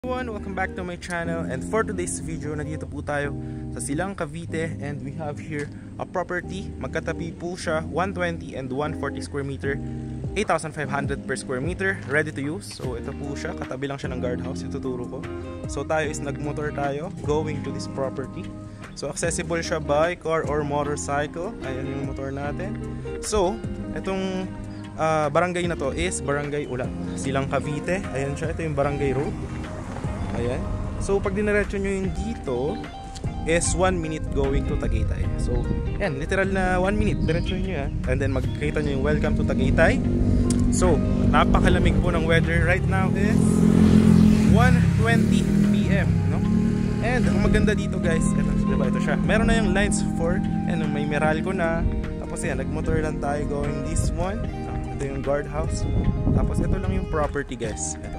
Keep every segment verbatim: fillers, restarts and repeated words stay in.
Everyone, welcome back to my channel, and for today's video, nandito po tayo sa Silang, Cavite, and we have here a property. Magkatabi po siya, one twenty and one forty square meter, eight thousand five hundred per square meter, ready to use. So ito po siya, katabi lang siya ng guardhouse, ituturo ko. So tayo is nagmotor tayo going to this property. So accessible siya by car or motorcycle. Ayan yung motor natin. So itong uh, barangay na to is Barangay Ulat, Silang, Cavite. Ayan siya, ito yung barangay road. Ayan. So pag diniretso nyo yung dito is one minute going to Tagaytay. So yan, literal na one minute diretso nyo yan. And then magkita nyo yung welcome to Tagaytay. So napakalamig po ng weather right now is one twenty p m no? And ang maganda dito guys, ito, diba, ito siya, meron na yung lights for, and may Meralco na. Tapos yan, nagmotor lang tayo going this one. Ito yung guardhouse. Tapos ito lang yung property guys. Ito,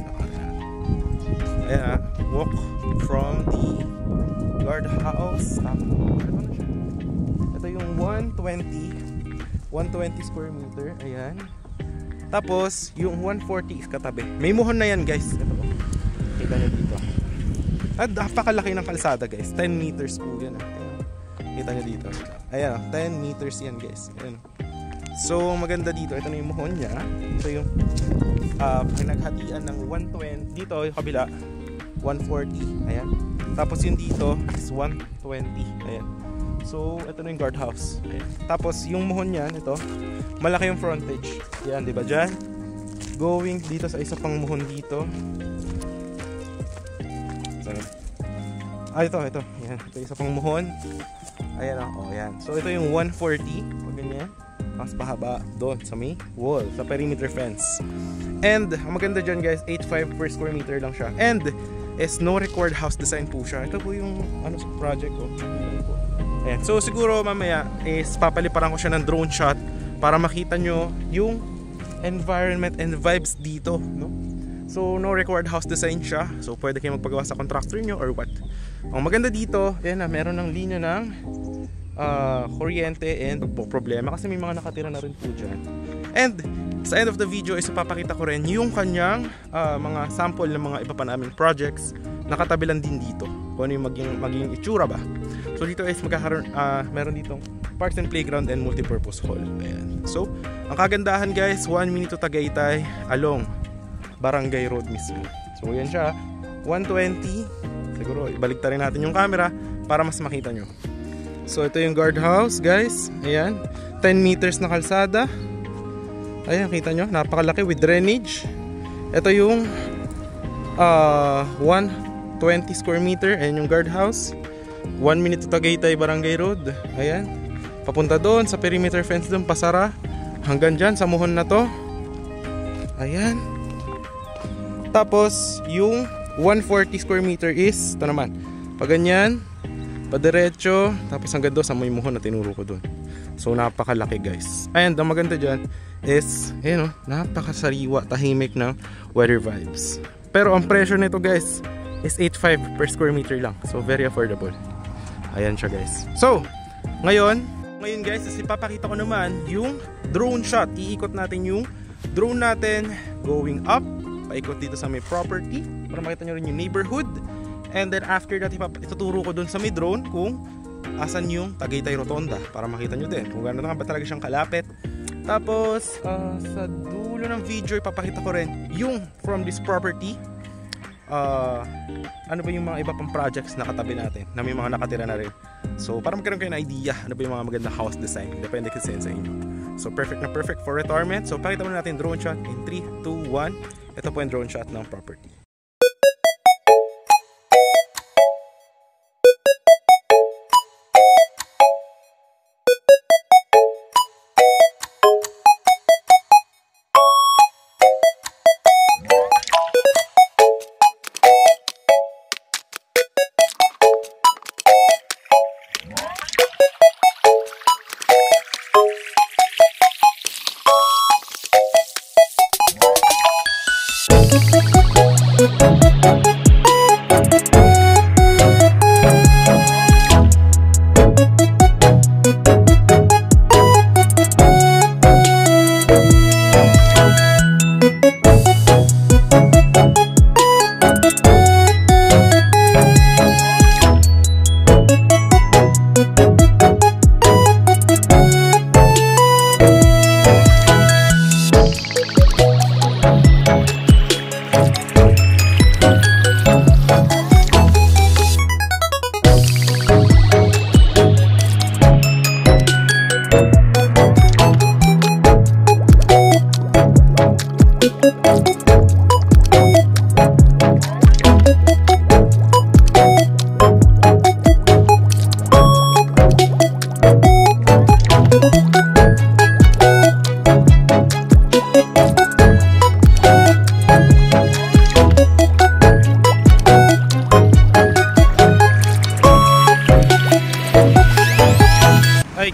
ayan, walk from the guardhouse. Ito yung one twenty square meter. Ayan. Tapos yung one forty is katabi. May muhon na yan guys. Ito, kita nyo dito. At napakalaki ng kalsada guys, ten meters po yan. Ayan. Kita nyo dito. Ayan, ten meters yan guys. Ayan. So maganda dito, ito na yung muhon nya. Ito yung uh, pinaghatian ng one twenty. Dito yung kabila one forty, ayan. Tapos yung dito is one twenty, ayan. So ito na yung guardhouse, ayan. Tapos yung muhon niyan, ito, malaki yung frontage, ayan, diba dyan? Going dito sa isa pang muhon dito. Sorry. Ah, ito, ito, ayan. Ito isa pang muhon. Ayan, oh, ayan. So ito yung one forty, pag ganyan. Mas pahaba doon sa may wall, sa perimeter fence. And ang maganda dyan guys, eight five per square meter lang siya. And is no required house design po siya. Ito po yung ano sa project ko. Ayan. So siguro mamaya is papaliparan ko siya ng drone shot para makita nyo yung environment and vibes dito, no? So no required house design siya. So pwede kayo magpagawa sa contractor nyo or what. Ang maganda dito, ayan na, meron ng linya ng uh, kuryente and problema kasi may mga nakatira na rin po dyan. And sa end of the video is papakita ko rin yung kanyang uh, mga sample ng mga iba pa naming projects. Nakatabi lang din dito kung ano yung maging, maging itsura ba. So dito is magkakaroon, uh, meron ditong parks and playground and multipurpose hall. Ayan. So ang kagandahan guys, one minute to Tagaytay along Barangay Road mismo. So yan siya, one twenty. Siguro ibalik rin natin yung camera para mas makita nyo. So ito yung guardhouse guys. Ayan, ten meters na kalsada. Ayan, kita nyo, napakalaki with drainage. Ito yung uh, one twenty square meter. Ayan yung guardhouse. one minute to Tagaytay, Barangay Road. Ayan, papunta doon sa perimeter fence doon, pasara hanggang dyan sa muhon na to. Ayan. Tapos yung one forty square meter is ito naman, pag ganyan, padiretso, tapos hanggang doon sa may muhon na tinuro ko doon. So napakalaki guys. Ayan, ang maganda dyan is, ayan o, napakasariwa, tahimik ng weather vibes. Pero ang presyo nito guys is eight five per square meter lang. So very affordable. Ayan siya guys. So ngayon, ngayon guys is ipapakita ko naman yung drone shot. Iikot natin yung drone natin going up, paikot dito sa may property para makita nyo rin yung neighborhood. And then after that, ituturo ko dun sa may drone kung asan yung Tagaytay Rotonda para makita nyo din kung gano'n nga ba talaga siyang kalapit. Tapos uh, sa dulo ng video ipapakita ko rin yung from this property, uh, ano ba yung mga iba pang projects na katabi natin na may mga nakatira na rin. So para magkaroon kayo ng idea ano ba yung mga magandang house design, depende kasi sa inyo. So perfect na perfect for retirement. So pakita muna natin drone shot in three, two, one. Ito po yung drone shot ng property. We'll be right back.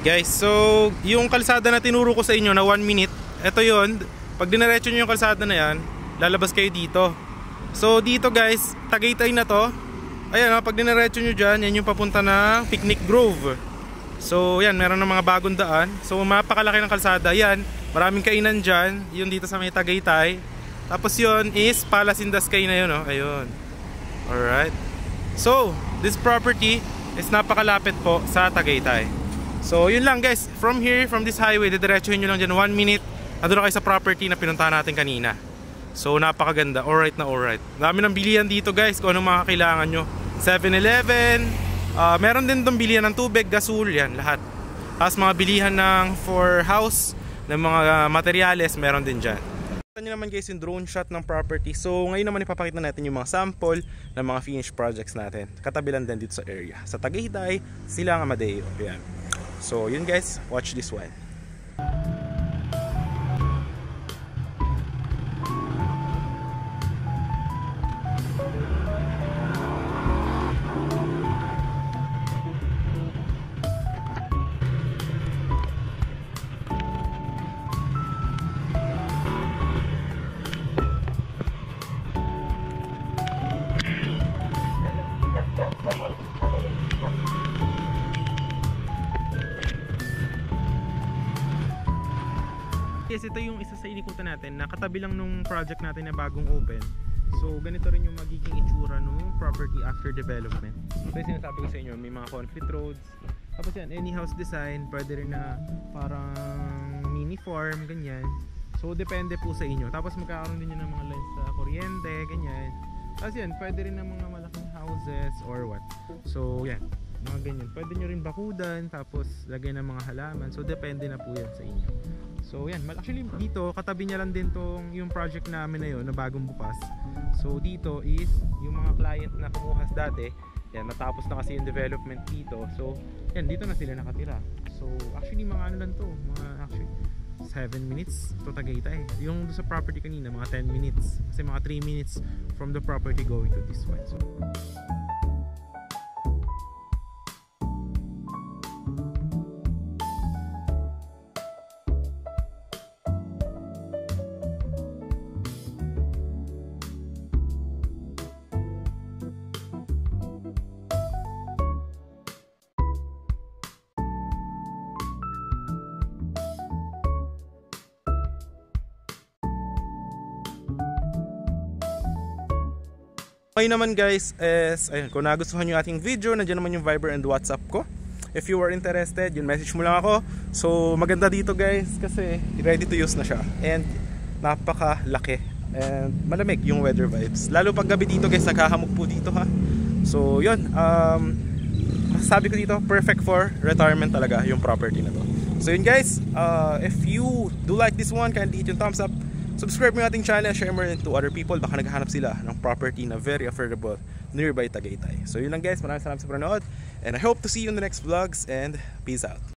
Guys, so yung kalsada na tinuro ko sa inyo na one minute, ito yon. Pag diniretso nyo yung kalsada na yan, lalabas kayo dito. So dito guys, Tagaytay na to. Ayan, pag diniretso nyo dyan, yan yung papunta na Picnic Grove. So yan, meron ng mga bagong daan. So mapakalaki ng kalsada. Yan, maraming kainan dyan. Yun dito sa may Tagaytay. Tapos yun is Palace in the Sky na yun, oh. Ayun. Alright. So, this property is napakalapit po sa Tagaytay. So yun lang guys, from here, from this highway, didiretsuhin nyo lang dyan one minute. Nandun na kayo sa property na pinuntahan natin kanina. So napakaganda, alright na alright. Dami ng bilihan dito guys, kung anong mga kailangan nyo. seven eleven, uh, meron din itong bilihan ng tubig, gasol, yan lahat. Tapos mga bilihan ng for house, ng mga uh, materyales, meron din dyan. Ito nyo naman guys yung drone shot ng property. So ngayon naman ipapakita natin yung mga sample ng mga finished projects natin. Katabi lang din dito sa area. Sa Tagaytay, Silang Amadeo. Yan. So yun guys, watch this one. Yes, ito yung isa sa inikutan natin na katabi lang nung project natin na bagong open. So ganito rin yung magiging itsura nung property after development. So yung sinasabi ko sa inyo, may mga concrete roads. Tapos yan, any house design, pwede rin na parang mini farm, ganyan. So depende po sa inyo. Tapos magkakaroon din yun ng mga lines sa kuryente, ganyan. Tapos yan, pwede rin ng mga malaking houses or what. So yan, mga ganyan. Pwede nyo rin bakudan, tapos lagay ng mga halaman. So depende na po yan sa inyo. So yan, actually dito katabi niya lang din tong yung project namin na yun na bagong bukas. So dito is yung mga client na kumuha dati, yan, natapos na kasi yung development dito. So yan, dito na sila nakatira. So actually mga ano lang to, mga actually seven minutes to Tagaytay. Yung sa property kanina mga ten minutes, kasi mga three minutes from the property going to this one. So ngayon naman guys is, ayun, kung nagustuhan nyo ating video, nandiyan naman yung Viber and WhatsApp ko. If you are interested, yun, message mo lang ako. So maganda dito guys kasi ready to use na siya. And napakalaki. And malamig yung weather vibes. Lalo pag gabi dito guys, naghahamog po dito ha. So yun, um, masasabi ko dito, perfect for retirement talaga yung property na to. So yun guys, uh, if you do like this one, kindly hit yung thumbs up. Subscribe mo yung ating channel, share mo rin to other people. Baka naghahanap sila ng property na very affordable nearby Tagaytay. So yun lang guys, maraming salamat sa panonood. And I hope to see you in the next vlogs and peace out.